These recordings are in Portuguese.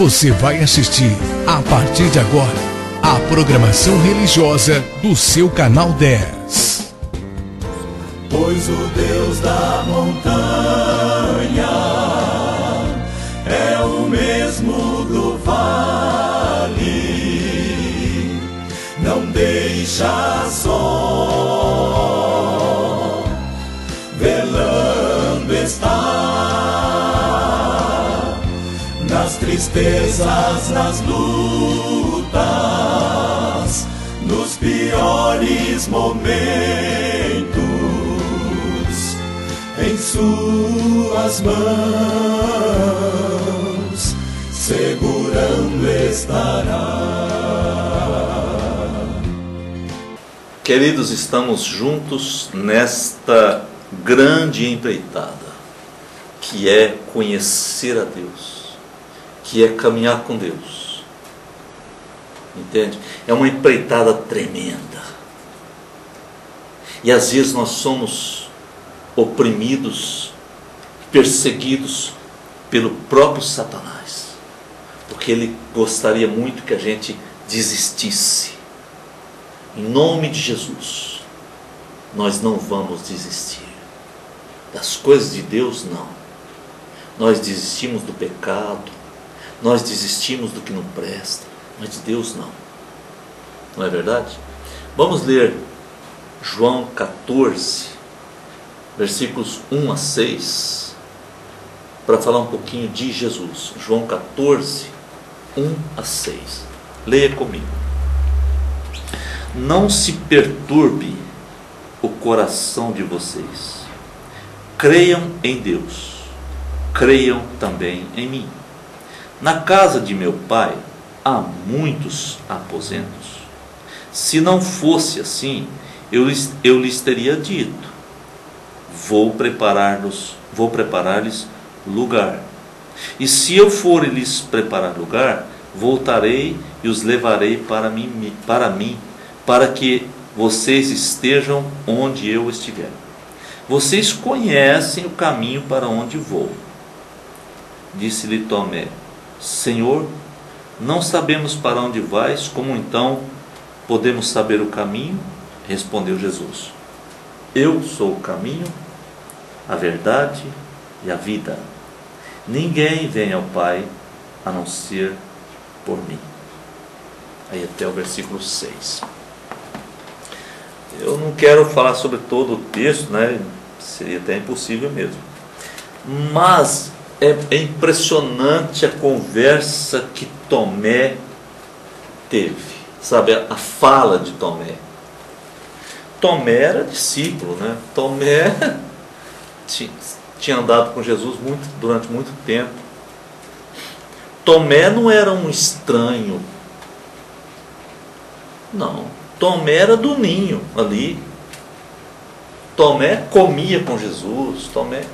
Você vai assistir, a partir de agora, a programação religiosa do seu canal 10. Pois o Deus da montanha é o mesmo do vale, não deixa só, velando está, nas tristezas, nas lutas, nos piores momentos, em suas mãos segurando estará. Queridos, estamos juntos nesta grande empreitada, que é conhecer a Deus, que é caminhar com Deus. Entende? É uma empreitada tremenda. E às vezes nós somos oprimidos, perseguidos pelo próprio Satanás, porque ele gostaria muito que a gente desistisse. Em nome de Jesus, nós não vamos desistir. Das coisas de Deus, não. Nós desistimos do pecado, nós desistimos do que não presta, mas de Deus não. Não é verdade? Vamos ler João 14, versículos 1 a 6, para falar um pouquinho de Jesus. João 14, 1 a 6. Leia comigo. Não se perturbe o coração de vocês. Creiam em Deus, creiam também em mim. Na casa de meu Pai há muitos aposentos. Se não fosse assim, eu lhes teria dito: vou preparar-lhes lugar. E se eu for lhes preparar lugar, voltarei e os levarei para mim, para que vocês estejam onde eu estiver. Vocês conhecem o caminho para onde vou. Disse-lhe Tomé: Senhor, não sabemos para onde vais, como então podemos saber o caminho? Respondeu Jesus: Eu sou o caminho, a verdade e a vida. Ninguém vem ao Pai a não ser por mim. Aí até o versículo 6. Eu não quero falar sobre todo o texto, né? Seria até impossível mesmo. Mas é impressionante a conversa que Tomé teve. Sabe, a fala de Tomé. Tomé era discípulo, né? Tomé tinha andado com Jesus durante muito tempo. Tomé não era um estranho. Não. Tomé era do ninho ali. Tomé comia com Jesus.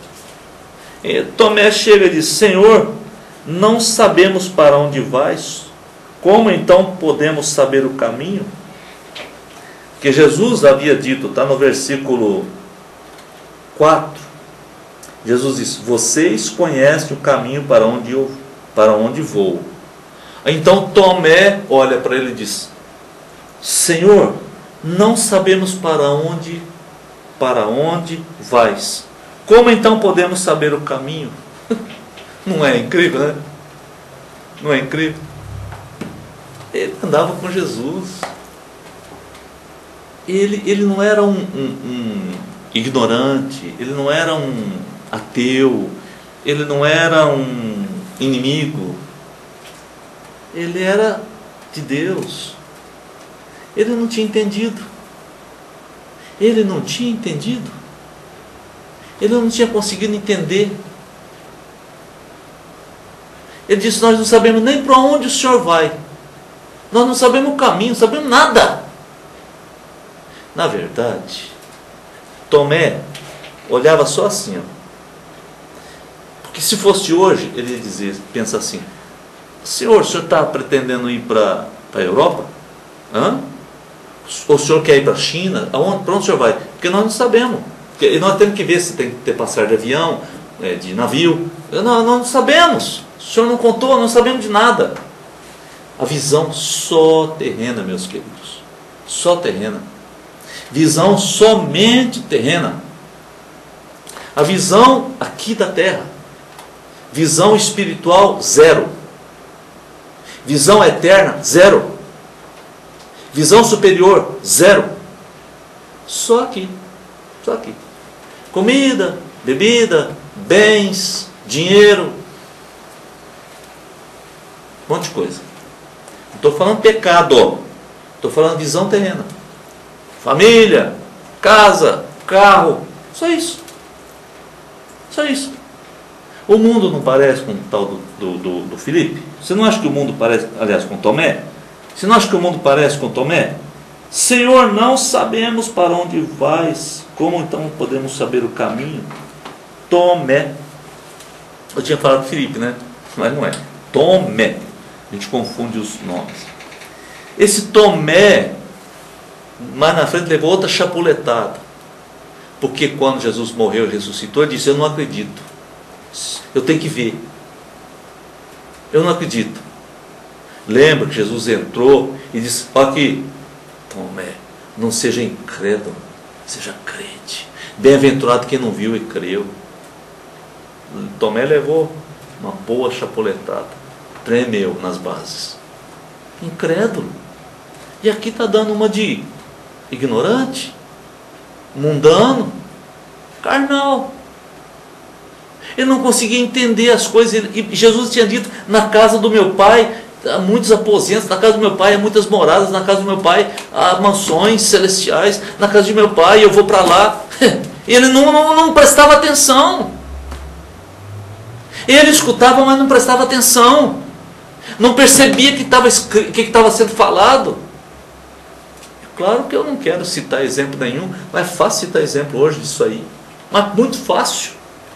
Tomé chega e diz: Senhor, não sabemos para onde vais. Como então podemos saber o caminho? Que Jesus havia dito, está no versículo 4. Jesus disse: vocês conhecem o caminho para onde vou. Então Tomé olha para ele e diz: Senhor, não sabemos para onde vais. Como então podemos saber o caminho? Não é incrível, né? Não é incrível? Ele andava com Jesus. Ele não era um ignorante, ele não era um ateu, ele não era um inimigo. Ele era de Deus. Ele não tinha entendido. Ele não tinha conseguido entender. Ele disse: nós não sabemos nem para onde o Senhor vai. Nós não sabemos o caminho, não sabemos nada. Na verdade, Tomé olhava só assim, ó. Porque se fosse hoje, ele ia dizer, pensa assim: Senhor, o senhor está pretendendo ir para a Europa? O senhor quer ir para a China? Para onde o senhor vai? Porque nós não sabemos. Porque nós temos que ver se tem que ter passagem de avião, de navio. Nós não sabemos. O Senhor não contou, não sabemos de nada. A visão só terrena, meus queridos. Só terrena. Visão somente terrena. A visão aqui da terra. Visão espiritual, zero. Visão eterna, zero. Visão superior, zero. Só aqui. Só aqui. Comida, bebida, bens, dinheiro. Um monte de coisa. Não estou falando pecado. Estou falando visão terrena. Família, casa, carro. Só isso. Só isso. O mundo não parece com o tal do Filipe? Você não acha que o mundo parece, aliás, com Tomé? Você não acha que o mundo parece com Tomé? Senhor, não sabemos para onde vais. Como então podemos saber o caminho? Tomé. Eu tinha falado Filipe, né? Mas não é. Tomé. A gente confunde os nomes. Esse Tomé, mais na frente, levou outra chapuletada. Porque quando Jesus morreu e ressuscitou, ele disse: eu não acredito. Eu tenho que ver. Eu não acredito. Lembra que Jesus entrou e disse: olha aqui, Tomé, não seja incrédulo, seja crente. Bem-aventurado quem não viu e creu. Tomé levou uma boa chapuletada. Tremeu nas bases. Incrédulo. E aqui está dando uma de ignorante, mundano, carnal. Ele não conseguia entender as coisas. E Jesus tinha dito: na casa do meu pai há muitos aposentos, na casa do meu pai há muitas moradas, na casa do meu pai há mansões celestiais, na casa de meu pai eu vou para lá. Ele não prestava atenção. Ele escutava, mas não prestava atenção. Não percebia que estava sendo falado. Claro que eu não quero citar exemplo nenhum, mas é fácil citar exemplo hoje disso aí. Mas muito fácil.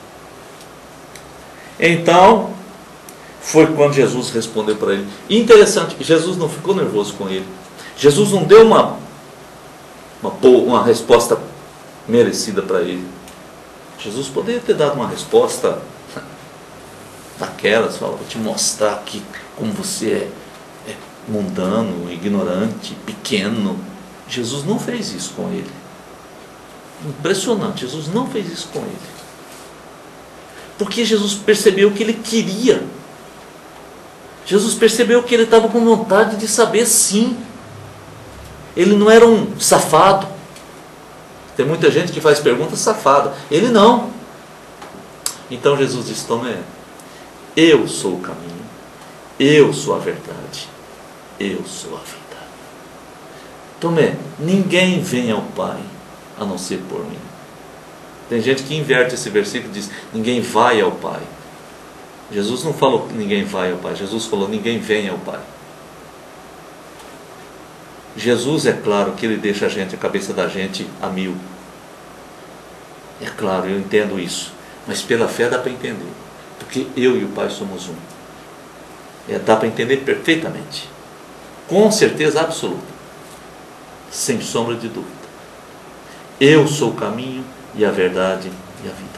Então, foi quando Jesus respondeu para ele. E interessante, Jesus não ficou nervoso com ele. Jesus não deu uma resposta merecida para ele. Jesus poderia ter dado uma resposta daquelas, vou te mostrar aqui como você é mundano, ignorante, pequeno. Jesus não fez isso com ele. Impressionante, Jesus não fez isso com ele. Porque Jesus percebeu o que ele queria. Jesus percebeu que ele estava com vontade de saber, sim. Ele não era um safado. Tem muita gente que faz perguntas safadas. Ele não. Então Jesus disse: Tomé, eu sou o caminho, eu sou a verdade, eu sou a vida. Tomé, ninguém vem ao Pai a não ser por mim. Tem gente que inverte esse versículo e diz: ninguém vai ao Pai. Jesus não falou que ninguém vai ao Pai. Jesus falou: ninguém vem ao Pai. Jesus, é claro que ele deixa a cabeça da gente a mil. É claro, eu entendo isso. Mas pela fé dá para entender. Porque eu e o Pai somos um. Dá para entender perfeitamente. Com certeza absoluta. Sem sombra de dúvida. Eu sou o caminho e a verdade e a vida.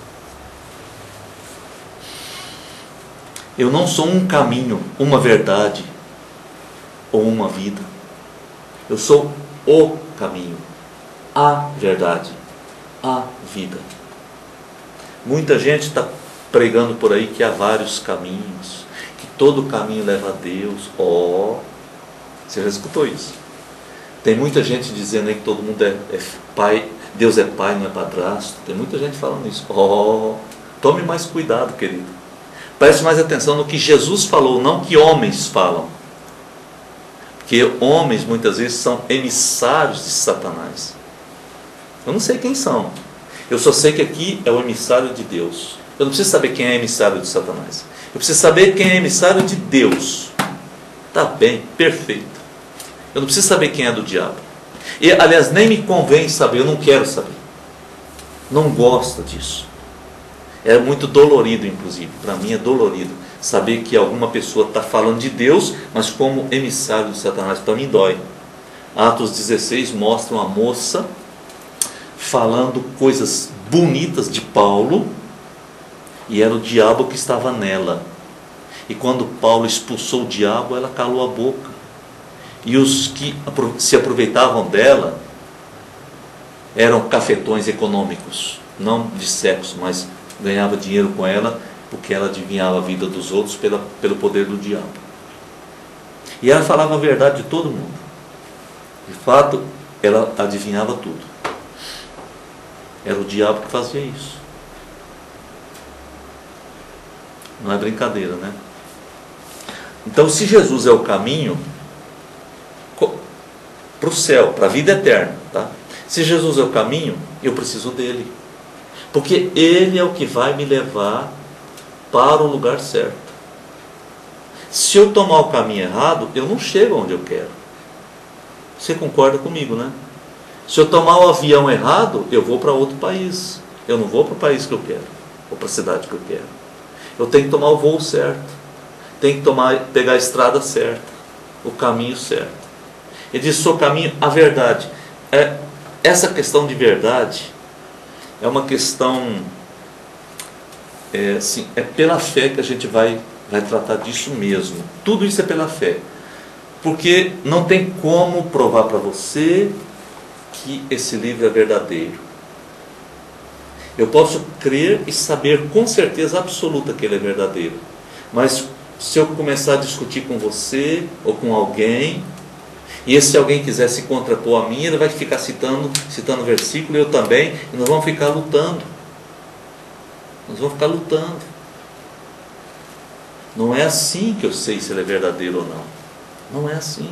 Eu não sou um caminho, uma verdade ou uma vida. Eu sou o caminho, a verdade, a vida. Muita gente está pregando por aí que há vários caminhos, que todo caminho leva a Deus. Você já escutou isso? Tem muita gente dizendo aí que todo mundo é pai, Deus é pai, não é padrasto. Tem muita gente falando isso. Tome mais cuidado, querido. Preste mais atenção no que Jesus falou, não que homens falam. Porque homens muitas vezes são emissários de Satanás. Eu não sei quem são. Eu só sei que aqui é o emissário de Deus. Eu não preciso saber quem é emissário de Satanás. Eu preciso saber quem é emissário de Deus. Tá bem, perfeito. Eu não preciso saber quem é do diabo. E, aliás, nem me convém saber, eu não quero saber. Não gosto disso. É muito dolorido, inclusive. Para mim é dolorido saber que alguma pessoa está falando de Deus, mas como emissário de Satanás. Para mim dói. Atos 16 mostra uma moça falando coisas bonitas de Paulo, e era o diabo que estava nela. E quando Paulo expulsou o diabo, ela calou a boca. E os que se aproveitavam dela eram cafetões econômicos, não de sexo, mas ganhava dinheiro com ela, porque ela adivinhava a vida dos outros pelo poder do diabo. E ela falava a verdade de todo mundo. De fato, ela adivinhava tudo. Era o diabo que fazia isso. Não é brincadeira, né? Então, se Jesus é o caminho para o céu, para a vida eterna, tá? Se Jesus é o caminho, eu preciso dele. Porque ele é o que vai me levar para o lugar certo. Se eu tomar o caminho errado, eu não chego onde eu quero. Você concorda comigo, né? Se eu tomar o avião errado, eu vou para outro país. Eu não vou para o país que eu quero, ou para a cidade que eu quero. Eu tenho que tomar o voo certo. Tenho que pegar a estrada certa, o caminho certo. Ele diz: sou o caminho, a verdade. Essa questão de verdade é uma questão, é pela fé que a gente vai tratar disso mesmo. Tudo isso é pela fé. Porque não tem como provar para você que esse livro é verdadeiro. Eu posso crer e saber com certeza absoluta que ele é verdadeiro. Mas se eu começar a discutir com você ou com alguém, e se alguém quiser se contrapor a mim, ele vai ficar citando versículo, e eu também, e nós vamos ficar lutando. Nós vamos ficar lutando. Não é assim que eu sei se ele é verdadeiro ou não. Não é assim.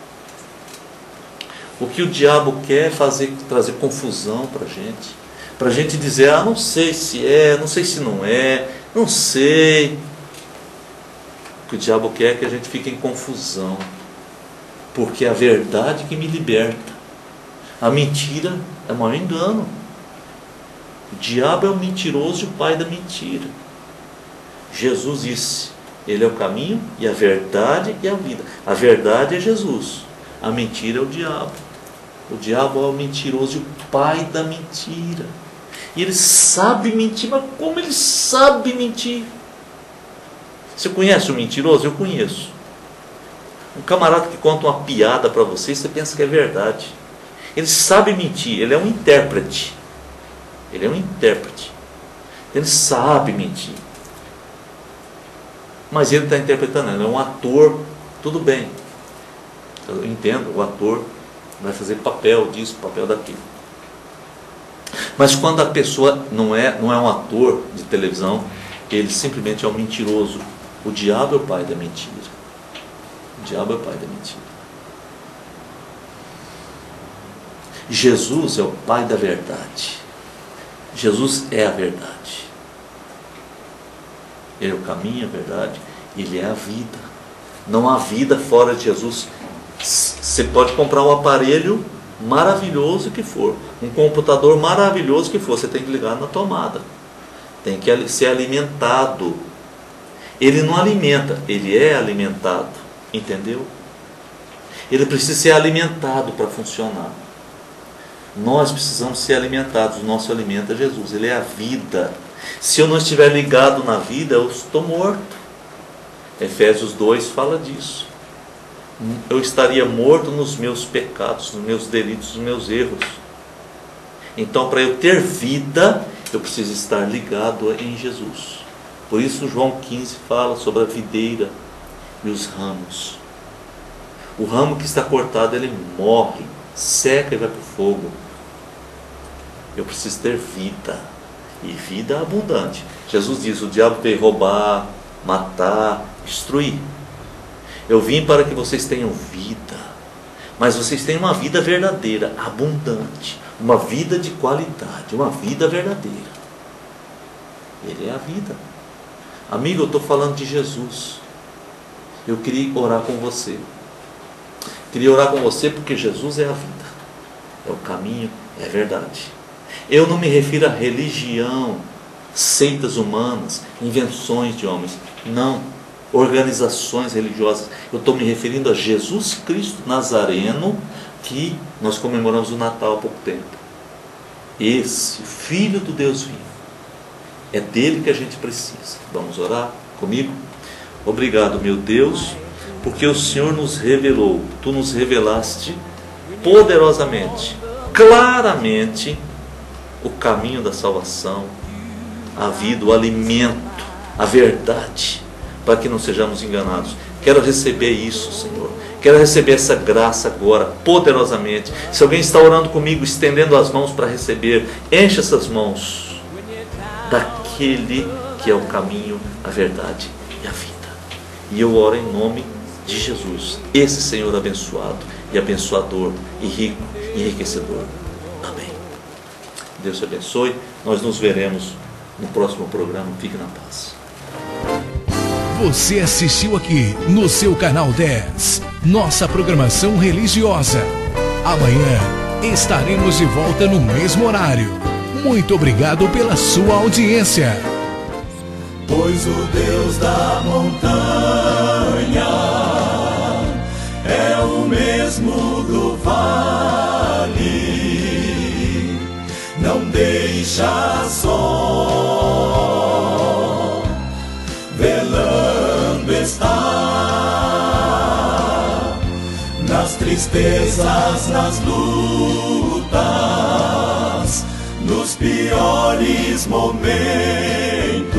O que o diabo quer é trazer confusão para a gente dizer: não sei se é, não sei se não é, não sei. O que o diabo quer é que a gente fique em confusão. Porque é a verdade que me liberta. A mentira é o maior engano. O diabo é o mentiroso e o pai da mentira. Jesus disse: ele é o caminho e a verdade e a vida. A verdade é Jesus. A mentira é o diabo. O diabo é o mentiroso e o pai da mentira. E ele sabe mentir, mas como ele sabe mentir? Você conhece o mentiroso? Eu conheço. Um camarada que conta uma piada para você, você pensa que é verdade. Ele sabe mentir, ele é um intérprete. Ele é um intérprete. Ele sabe mentir. Mas ele está interpretando, ele é um ator, tudo bem. Eu entendo, o ator vai fazer papel disso, papel daquilo. Mas quando a pessoa não é um ator de televisão, ele simplesmente é um mentiroso. O diabo é o pai da mentira. O diabo é o pai da mentira. Jesus é o pai da verdade. Jesus é a verdade. Ele é o caminho, a verdade. Ele é a vida. Não há vida fora de Jesus. Você pode comprar um aparelho maravilhoso que for, um computador maravilhoso que for, você tem que ligar na tomada. Tem que ser alimentado. Ele não alimenta, ele é alimentado. Entendeu? Ele precisa ser alimentado para funcionar. Nós precisamos ser alimentados. O nosso alimento é Jesus, ele é a vida. Se eu não estiver ligado na vida, eu estou morto. Efésios 2 fala disso. Eu estaria morto nos meus pecados, nos meus delitos, nos meus erros. Então, para eu ter vida, eu preciso estar ligado em Jesus. Por isso João 15 fala sobre a videira e os ramos. O ramo que está cortado, ele morre, seca e vai para o fogo. Eu preciso ter vida, e vida abundante. Jesus diz: o diabo veio roubar, matar, destruir. Eu vim para que vocês tenham vida, mas vocês tenham uma vida verdadeira, abundante, uma vida de qualidade, uma vida verdadeira. Ele é a vida. Amigo, eu estou falando de Jesus. Eu queria orar com você. Queria orar com você porque Jesus é a vida, é o caminho, é a verdade. Eu não me refiro a religião, seitas humanas, invenções de homens. Não, organizações religiosas. Eu estou me referindo a Jesus Cristo Nazareno, que nós comemoramos o Natal há pouco tempo. Esse Filho do Deus vivo. É dele que a gente precisa. Vamos orar comigo? Obrigado, meu Deus, porque o Senhor nos revelou, Tu nos revelaste poderosamente, claramente, o caminho da salvação, a vida, o alimento, a verdade, para que não sejamos enganados. Quero receber isso, Senhor. Quero receber essa graça agora, poderosamente. Se alguém está orando comigo, estendendo as mãos para receber, enche essas mãos daquele que é o caminho, a verdade e a vida. E eu oro em nome de Jesus, esse Senhor abençoado e abençoador e rico e enriquecedor. Amém. Deus te abençoe. Nós nos veremos no próximo programa. Fique na paz. Você assistiu aqui no seu canal 10, nossa programação religiosa. Amanhã estaremos de volta no mesmo horário. Muito obrigado pela sua audiência. Pois o Deus da montanha é o mesmo do vale, não deixa só, velando está, nas tristezas, nas lutas, nos piores momentos,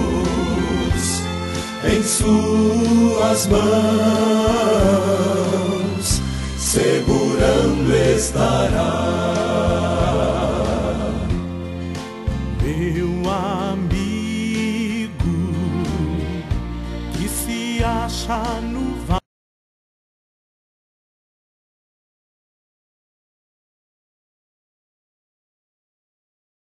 em suas mãos segurando estará. Meu amigo que se acha